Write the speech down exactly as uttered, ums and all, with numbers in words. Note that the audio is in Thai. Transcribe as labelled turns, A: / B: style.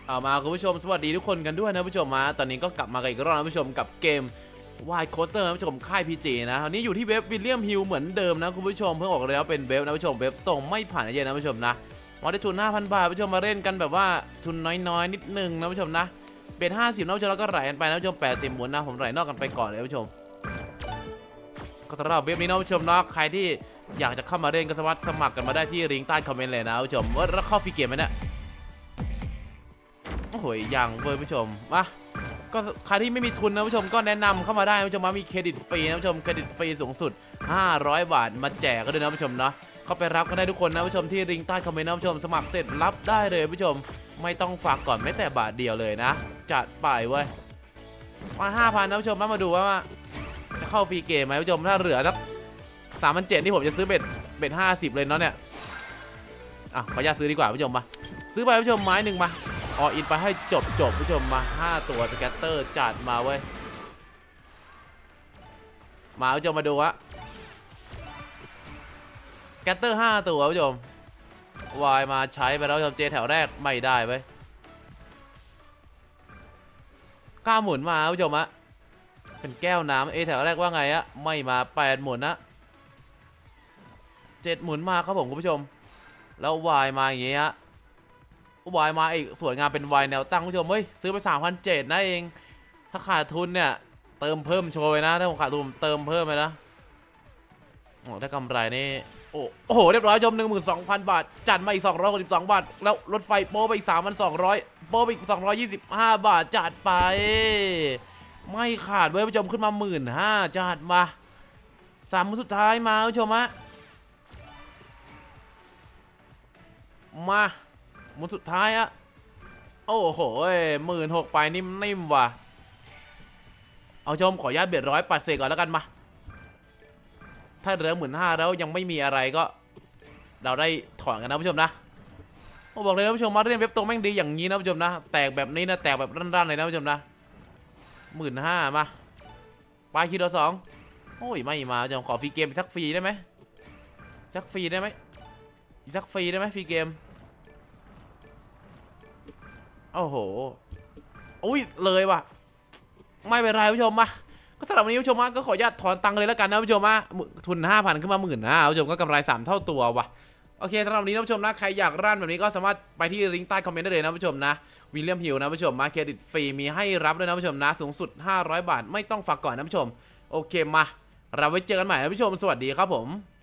A: เอามาคุณผู้ชมสวัสดีทุกคนกันด้วยนะผู้ชมมาตอนนี้ก็กลับมากันอีกรอบนะผู้ชมกับเกมวายโคสเตอร์นะผู้ชมค่ายพีจีนะคราวนี้อยู่ที่เว็บวิลเลียมฮิลเหมือนเดิมนะคุณผู้ชมเพิ่งออกเลยว่าเป็นเว็บนะผู้ชมเว็บตรงไม่ผ่านเย็นนะผู้ชมนะมาได้ทุน ห้าพัน บาทผู้ชมมาเล่นกันแบบว่าทุนน้อยๆนิดนึงนะผู้ชมนะเป็นห้าสิบนะผู้ชมแล้วก็ไหลกันไปนะผู้ชมแปดสิบหมุนนะผมไหลนอกกันไปก่อนเลยผู้ชมก็สำหรับเว็บนี้นะผู้ชมนะใครที่อยากจะเข้ามาเล่นก็สามารถสมัครกันมาได้ที่ลิงก์ใต้คอมเมนต์เลยนะผู้ชมว่าแล้วเข้าฟรีเกมไหมเนี่ยโอ้โหยังเว้ยผู้ชมมาก็ใครที่ไม่มีทุนนะผู้ชมก็แนะนำเข้ามาได้ผู้ชมมามีเครดิตฟรีนะผู้ชมเครดิตฟรีสูงสุดห้าร้อยบาทมาแจกก็ด้วยนะผู้ชมเนาะเข้าไปรับกันได้ทุกคนนะผู้ชมที่ลิงก์ใต้คอมเมนต์นะผู้ชมสมัครเสร็จรับได้เลยผู้ชมไม่ต้องฝากก่อนแม้แต่บาทเดียวเลยนะจัดไปเว้ยมาห้าพันนะผู้ชมมาดูว่าจะเข้าฟรีเกมไหมผู้ชมถ้าเหลือสักสามพันเจ็ดที่ผมจะซื้อเบ็ดเบ็ดห้าสิบเลยเนาะเนี่ยอ่ะขออนุญาตซื้อดีกว่าผู้ชมมาซื้อไปผู้ชมไม้หนึ่งมาอออินไปให้จบจบผู้ชมมาห้าตัวสแกตเตอร์จัดมาเว้ยมาผู้ชมมาดูวะสแกตเตอร์ห้าตัวผู้ชมวายมาใช้ไปแล้วผู้ชมเจแถวแรกไม่ได้เว้ยก้าหมุนมาผู้ชมอะเป็นแก้วน้ำเอแถวแรกว่าไงอะไม่มาแปดหมุนนะเจ็ดหมุนมาครับผมคุณผู้ชมแล้ววายมาอย่างเงี้ยวายมาอีกสวยงามเป็นวายแนวตั้งผู้ชมเฮ้ยซื้อไปสามพันเจ็ดนะเองถ้าขาดทุนเนี่ยเติมเพิ่มโชว์ไปนะถ้าผมขาดทุนเติมเพิ่มไปนะโอ้ถ้ากำไรนี่โอ้โหเรียบร้อยชมหนึ่งหมื่นสองพันบาทจัดมาอีกสองร้อยหกสิบสองบาทแล้วรถไฟโป๊ไปอีกสามพันสองร้อยโป๊ไปอีกสองร้อยยี่สิบห้าบาทจัดไปไม่ขาดเว้ยผู้ชมขึ้นมาหมื่นห้าจัดมาสามมื้อสุดท้ายมาผู้ชมฮะมาหมุนสุดท้ายอะโอ้โหหมื่นหกไปนิ่มๆว่ะเอาชมขออนุญาตเบียดร้อยปัดเสกก่อนแล้วกันมาถ้าเหลือหมื่นห้าแล้วยังไม่มีอะไรก็เราได้ถอนกันนะผู้ชมนะผมบอกเลยนะผู้ชมมาเรียนเว็บตรงแม่งดีอย่างนี้นะผู้ชมนะแตกแบบนี้นะแตกแบบรั่นๆเลยนะผู้ชมนะหมื่นห้ามาปลายคิดเราสองโอ้ยไม่มาจะขอฟรีเกมสักฟรีได้ไหมสักฟรีได้ไหมสักฟรีได้ไหมฟรีเกมโอ้โหอุ้ยเลยว่ะไม่เป็นไรผู้ชมมาก็สำหรับวันนี้ผู้ชมมาก็ขออนุญาตถอนตังค์เลยแล้วกันนะผู้ชมมาทุน ห้าพัน ขึ้นมาหมื่นห้าผู้ชมก็กำไรสามเท่าตัวว่ะโอเคสำหรับวันนี้นะผู้ชมนะใครอยากรั่นแบบนี้ก็สามารถไปที่ลิงก์ใต้คอมเมนต์ได้เลยนะผู้ชมนะวิลเลียมฮิลนะผู้ชมมาเครดิตฟรีมีให้รับด้วยนะผู้ชมนะสูงสุดห้าร้อยบาทไม่ต้องฝากก่อนนะผู้ชมโอเคมาเราไว้เจอกันใหม่นะผู้ชมสวัสดีครับผม